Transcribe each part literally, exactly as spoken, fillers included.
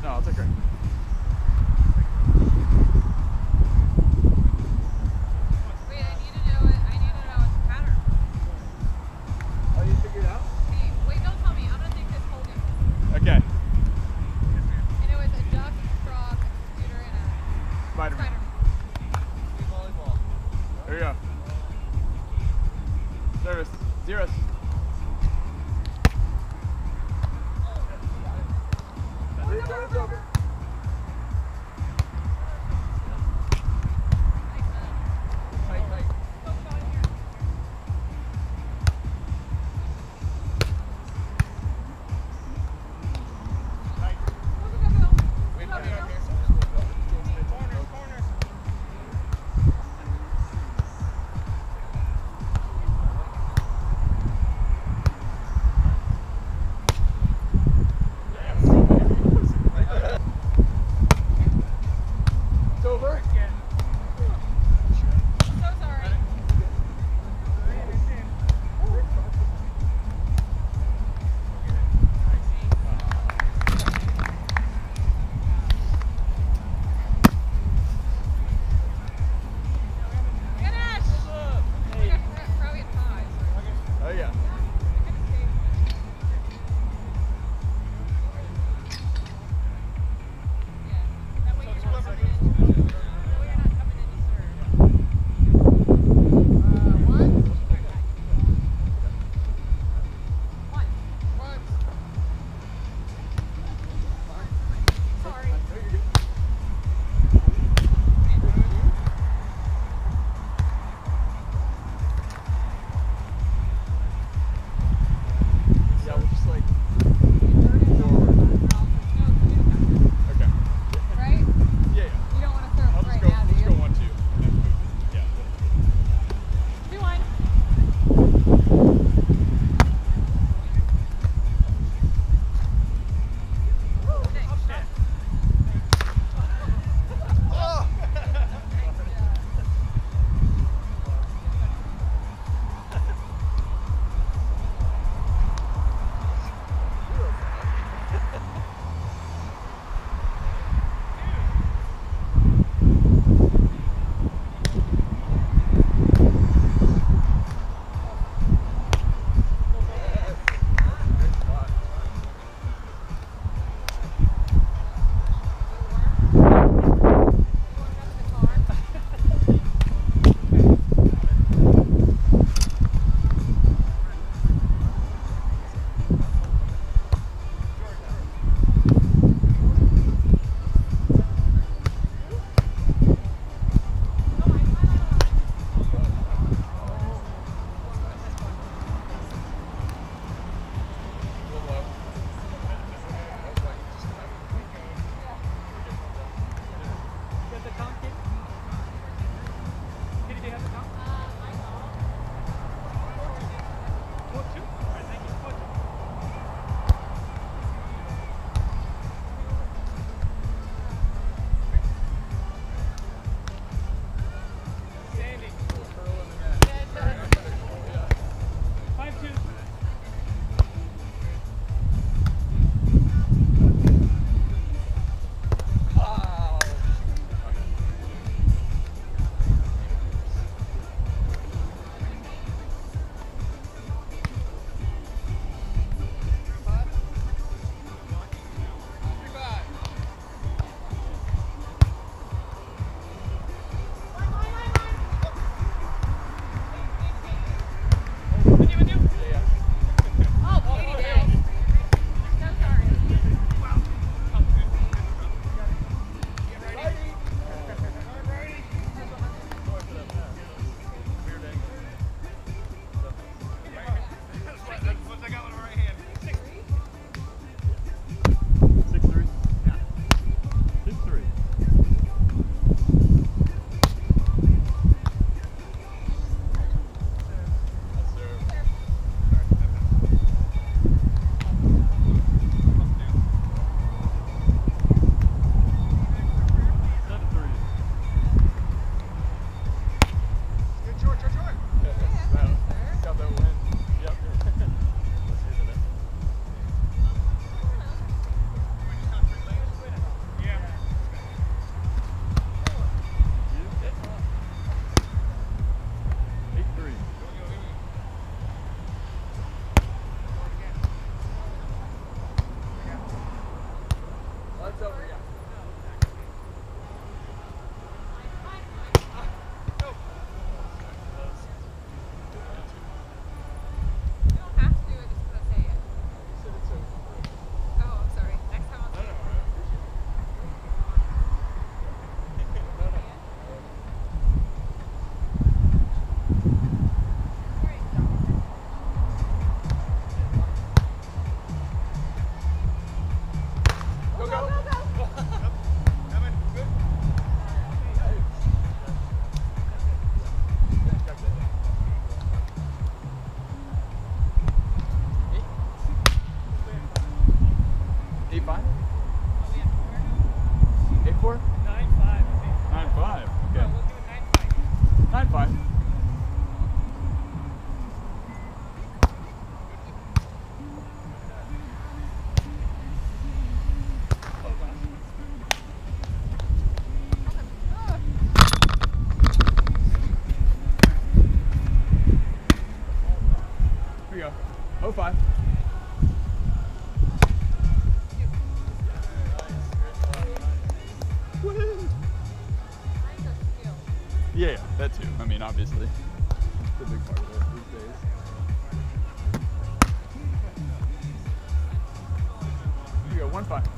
No, it's okay. Wait, I need to know it. I need to know its pattern. Oh, you figured it out? Hey, wait, don't tell me. I'm gonna take this whole game. Okay. And it was a duck, a frog, a computer, and a Spider-Man. spider. Volleyball. There you go. Service. Zeros. Oh five. Woo! Mine's a skill. Yeah, yeah, that too. I mean, obviously, it's a big part of it these days. Here you go, one five.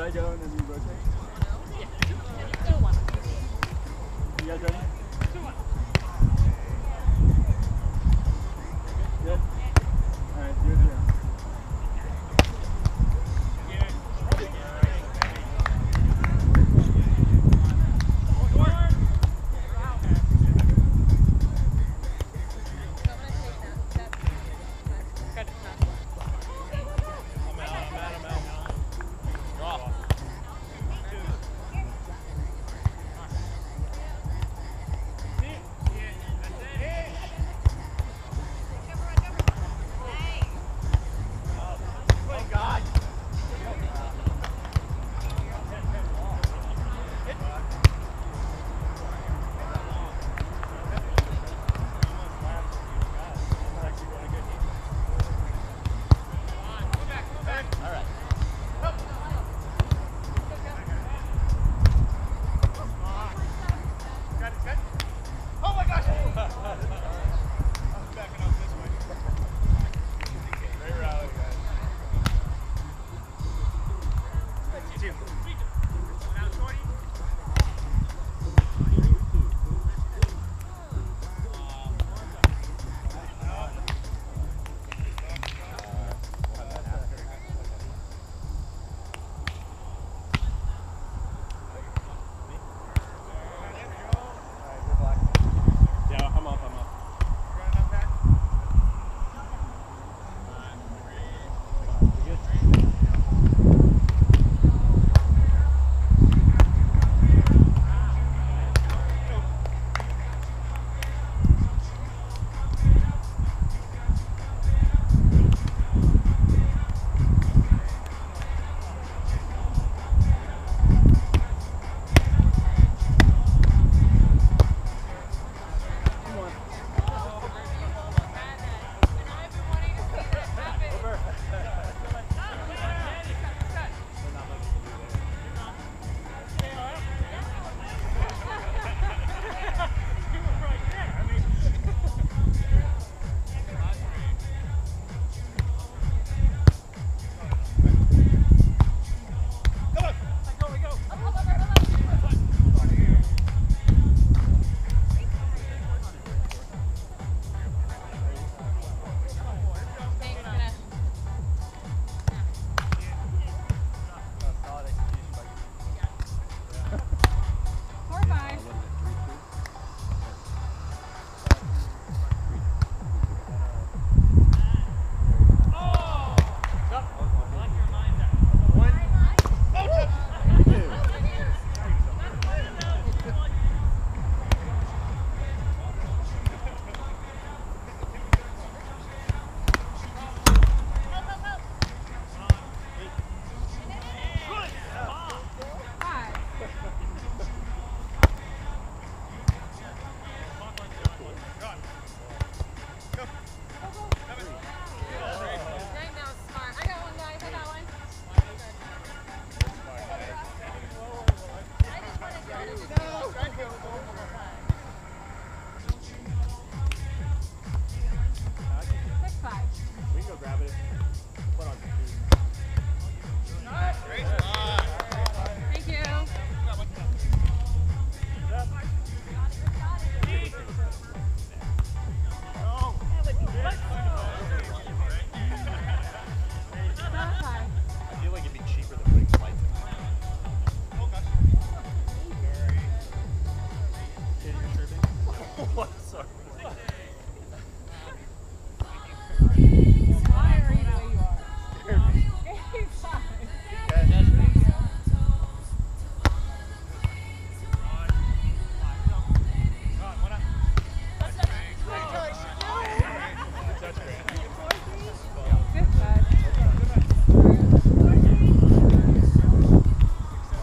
I go and then you rotate? Two one. You guys ready? Good? Alright, zero zero.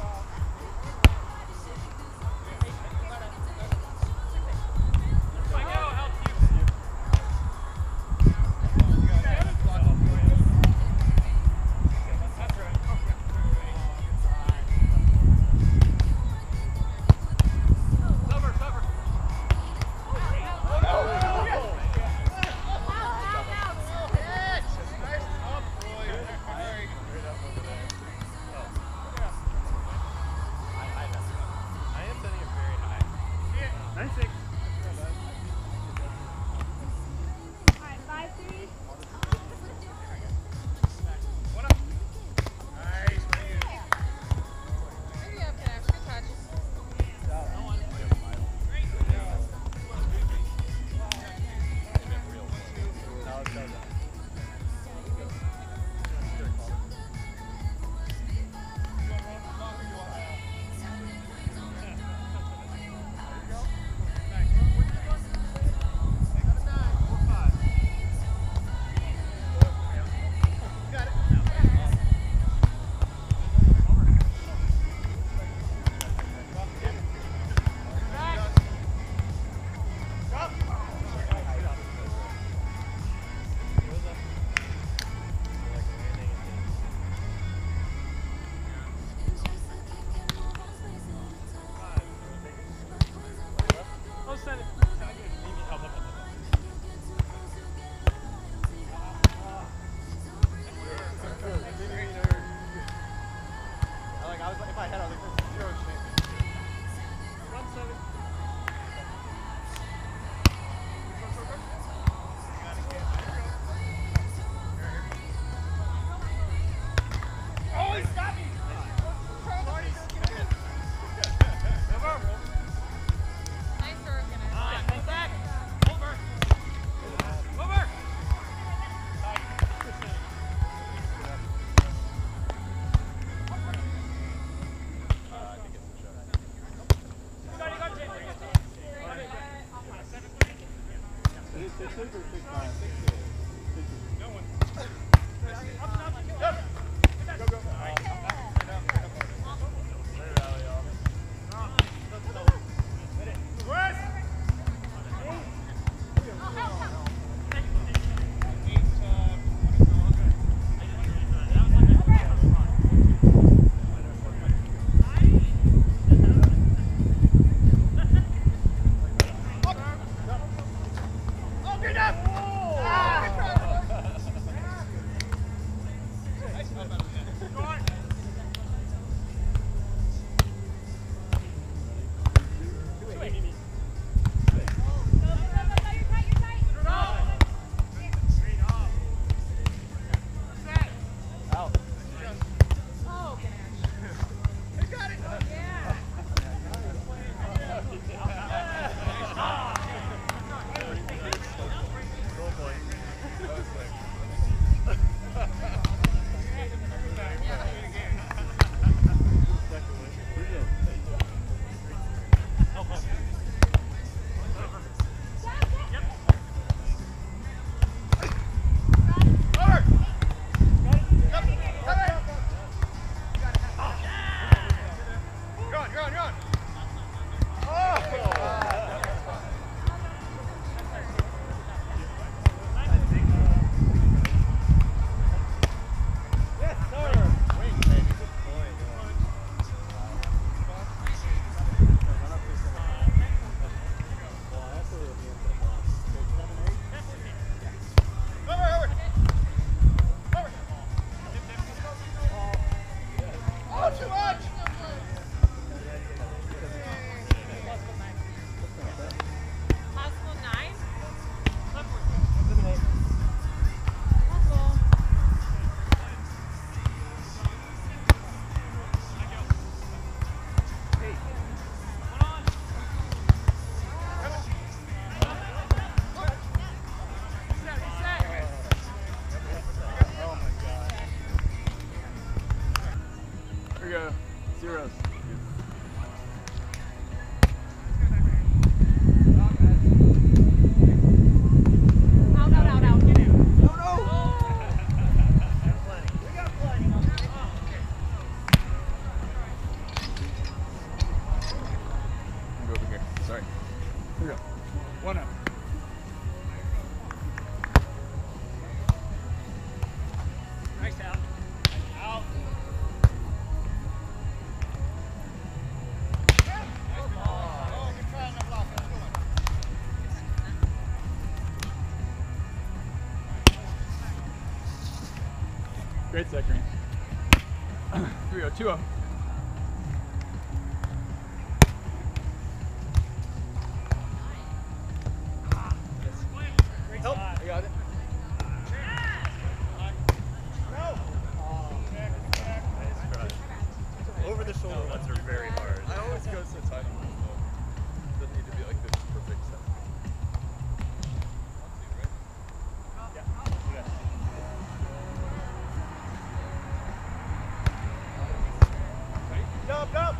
Oh, Zeros. Out, out, out, out. Get in. No, no! We got plenty. Go over here. Sorry. Here we go. One up. Nice out. Out. Great second. Here we go, two up. Help. I got it. Over the shoulder ones are very hard. I always go so tight on this though. Doesn't need to be like this perfect set. Jump, jump!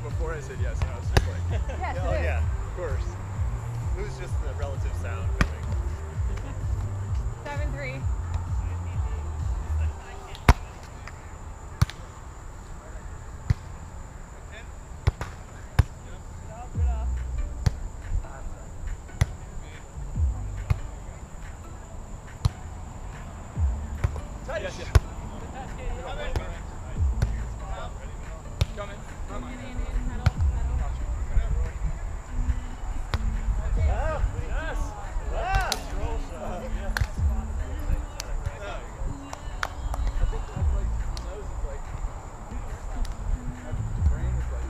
before I said yes, and I was just like, Yes, Oh it is. yeah. of course. It was just the relative sound coming. Seven three. Yes, yes. Coming. Come on. In, in, in, pedal, pedal. Ah, yes. Ah, roll shot. Yeah. I think that's like nose is like my brain is like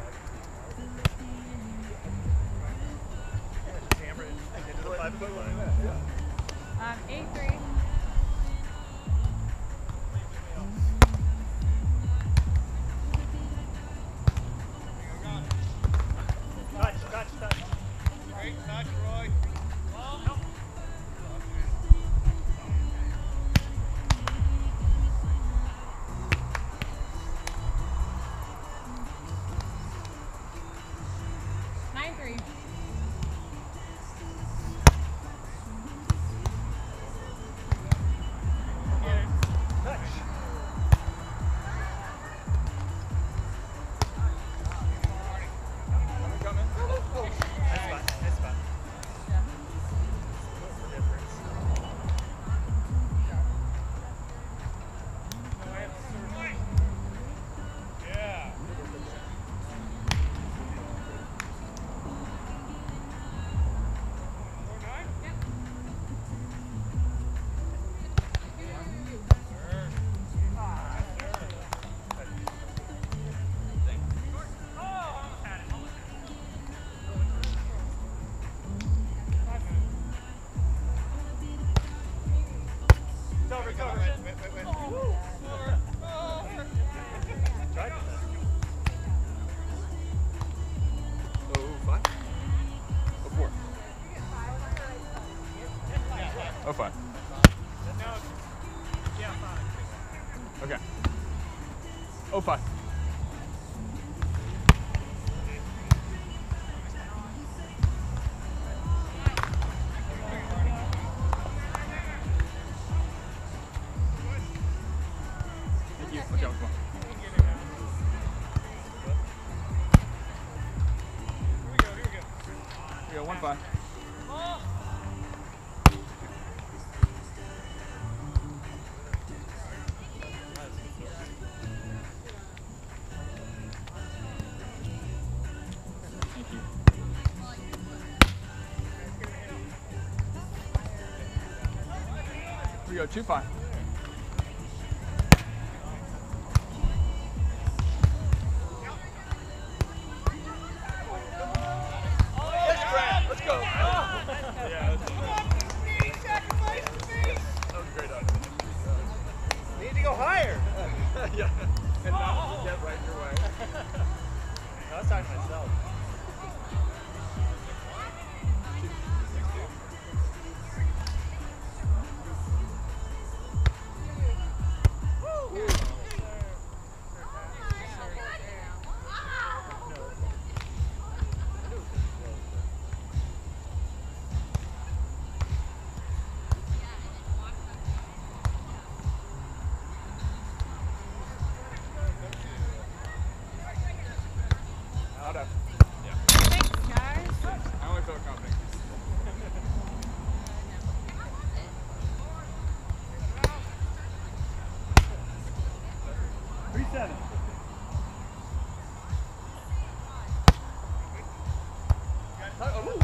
Yeah, just hammer it into the five foot line. yeah. Um, eight three. Touch, touch, touch. Great touch, Roy. Nine three. Touch. Coming, coming. Nice spot, nice spot. What's the difference? Yeah. It's over, it's over. Wait, wait, wait, wait. Tried to. Oh, five? Oh, four. Oh, five. No. Yeah, fine. Okay. Oh, five. Thank you. Okay, come on. Here we go, one five. Thank you. Here we go, two five. Yes, Brad, let's go. Yeah, that's that was great on You need to go higher. yeah. And not get right your way. I was talking to myself. Out of. Yeah. Thanks, guys. I only felt confident. Three seven. Oh.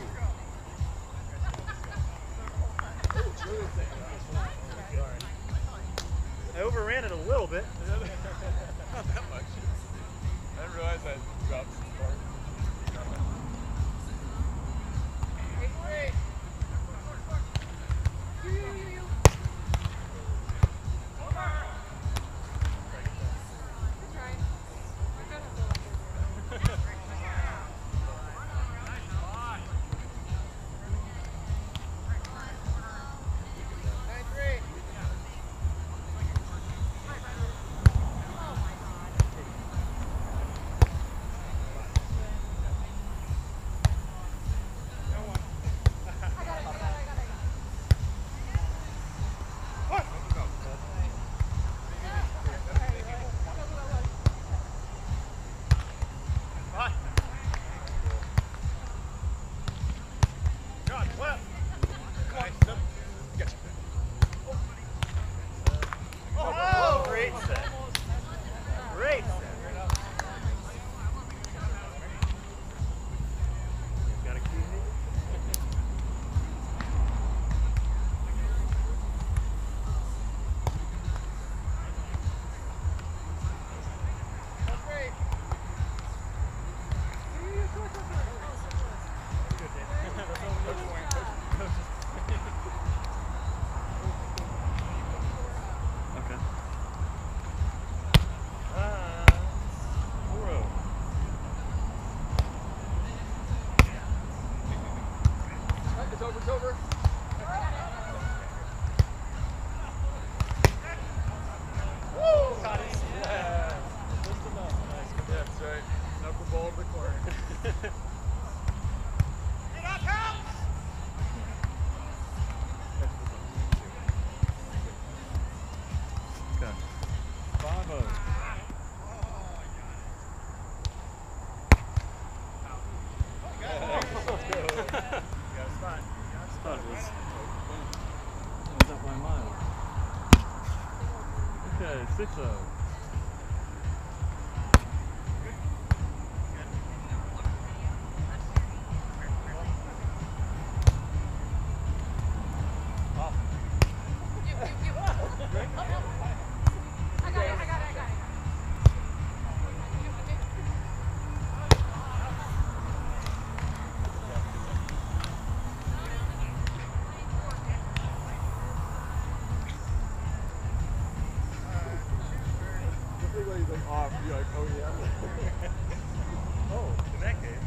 I overran it a little bit. Not that much. I didn't realize I dropped some far. Good try. Okay. Five oh. Got a spot. Spot was, Was up by a mile. Okay, six oh. I got it, I got it, I got it. everybody's like off. You're like, oh yeah. Oh, in that case.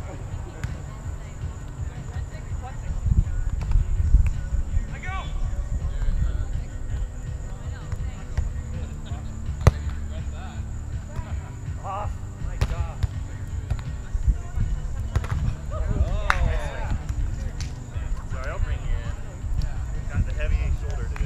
I go. Off. My God. Sorry, I'll bring you in. Got the heavy shoulder today.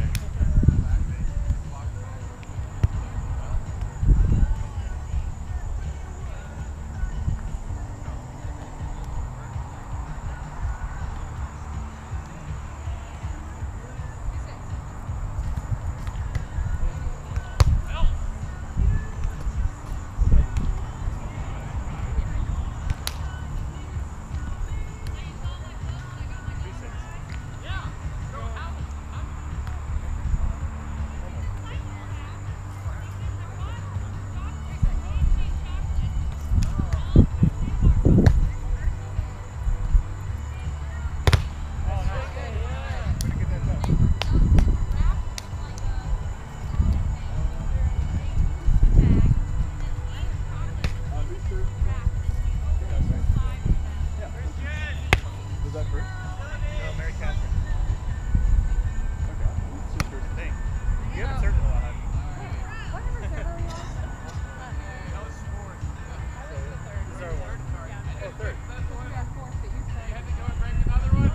Was that first? No, Mary Catherine. Okay. It's just first. Thanks. You haven't served in a while, have you? What number server are you on? That was fourth. This is our one. Oh, third. Yeah, fourth, but you You said. had to go and break another one?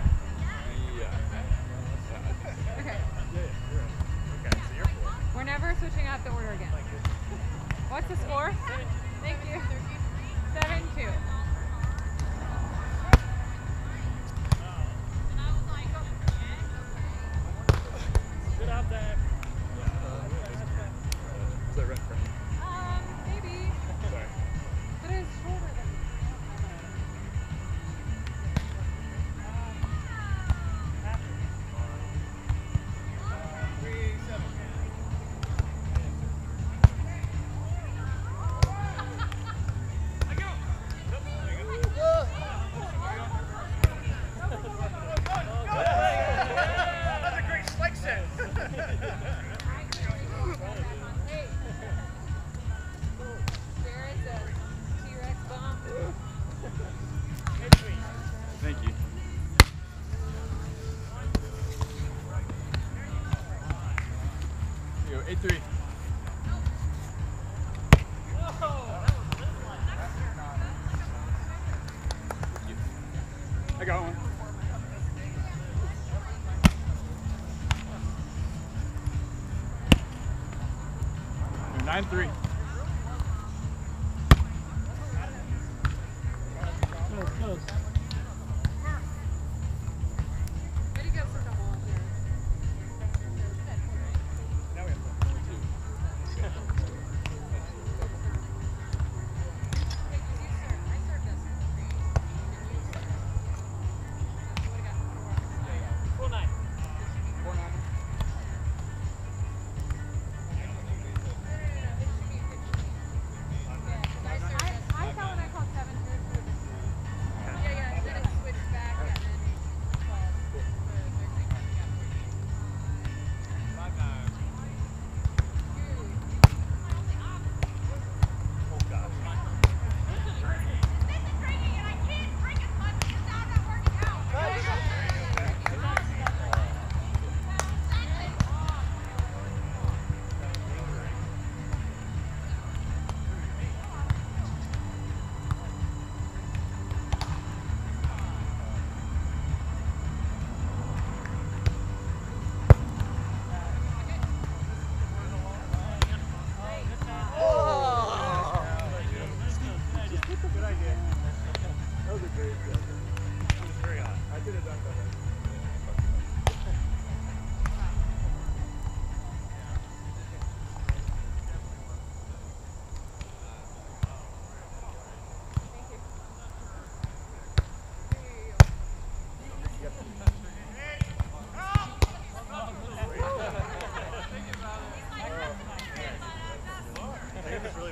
Yeah. Okay, Yeah, yeah, you're right. Okay, so you're four. we're never switching out the order again. What's the score? Thank you. Seven two. Sit out there. Is that right in front of you? Um, maybe. Sorry. But it's shorter than Three, seven. I go. That's a great spike set. Hey. Jared's a T-Rex bomb. Thank you. Here you go, eight three. I got one. Nine three. Way to go for the whole here. Now we have Hey, 'cause you served. I served this. And you served. You would've got four. four nine. Four nine. No, no, no, no, it should be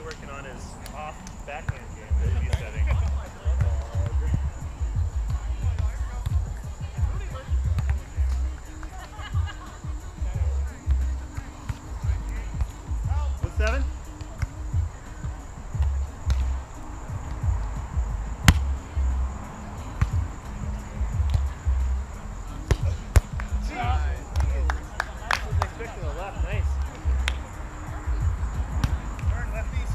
working on his off backhand game that he's setting. What's seven? Expecting a left, nice. Turn lefties.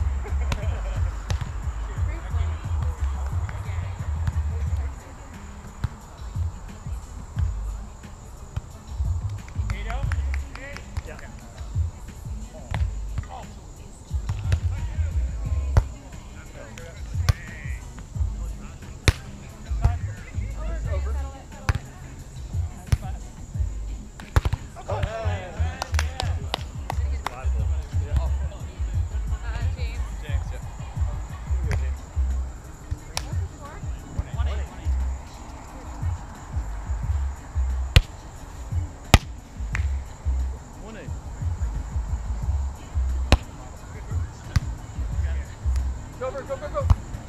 Yeah. Uh, James. James, yeah. What's the score? One eight. Go, go, go, go, go.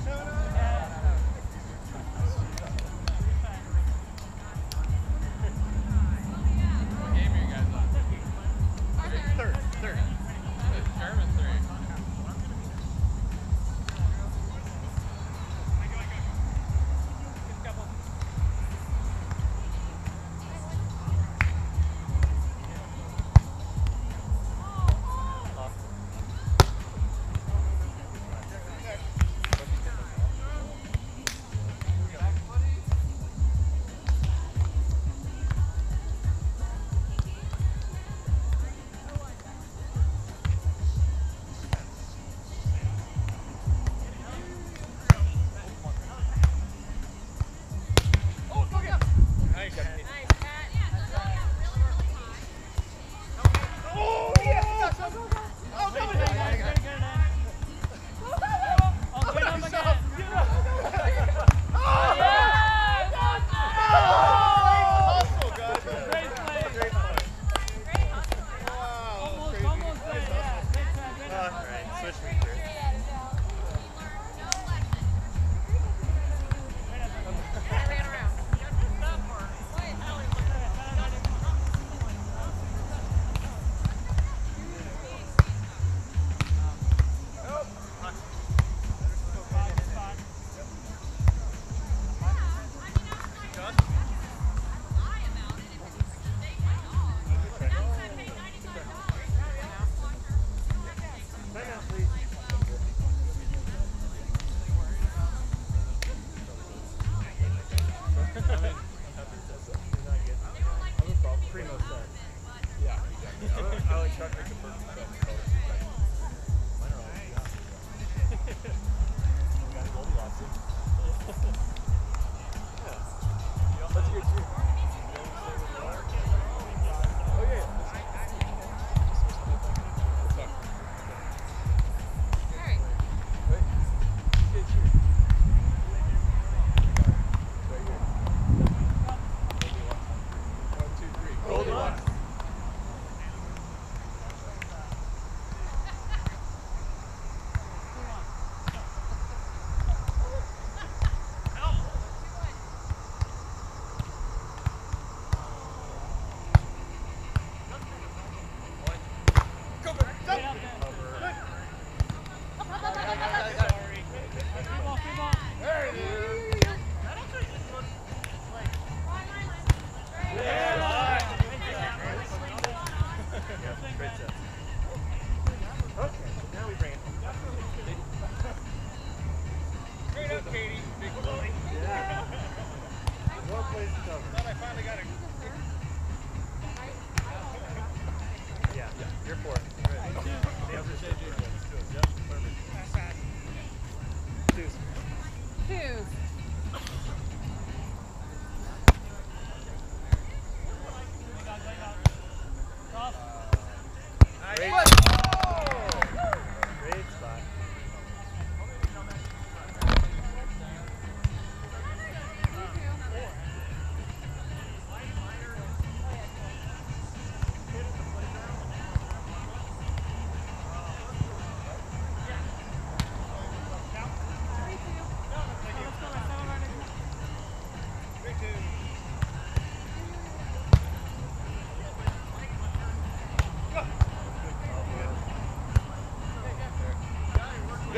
What game are you guys on? Third, third. German three.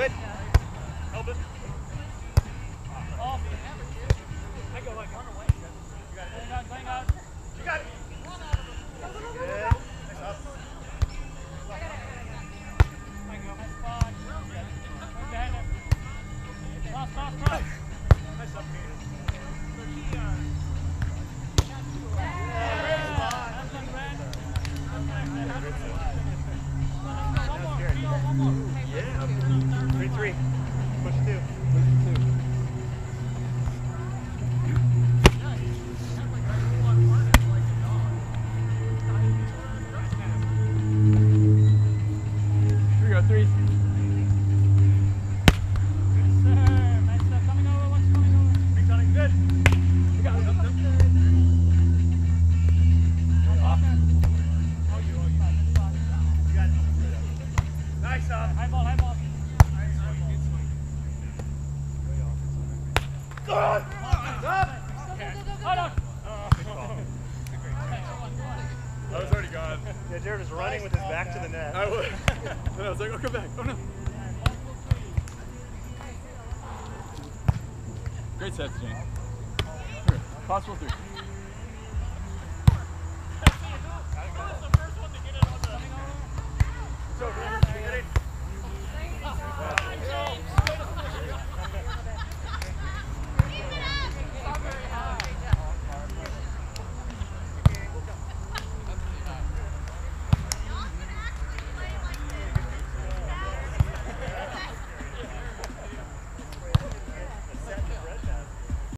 good. Help it. Off. I go, I go. Playing out, playing out. You got it. Good. Nice up. I go. Nice spot. Right behind him. Cross, cross, cross. Nice up, Kaden. That's one, Brad. One more, Theo, one more. Yeah. Three, three. Push two. Here we go, three. Yes, sir. Nice stuff. Coming over, watch coming over. Big Tony, good. We got it. Off there. Oh, you, oh, you. You got it. Nice up. High ball, high ball. Good. Up. Hold on. I was already gone. Yeah, Jared was running with his back to the net. I was. And I was like, oh, come back. Oh, no. Great sets, Jane. Here, possible three.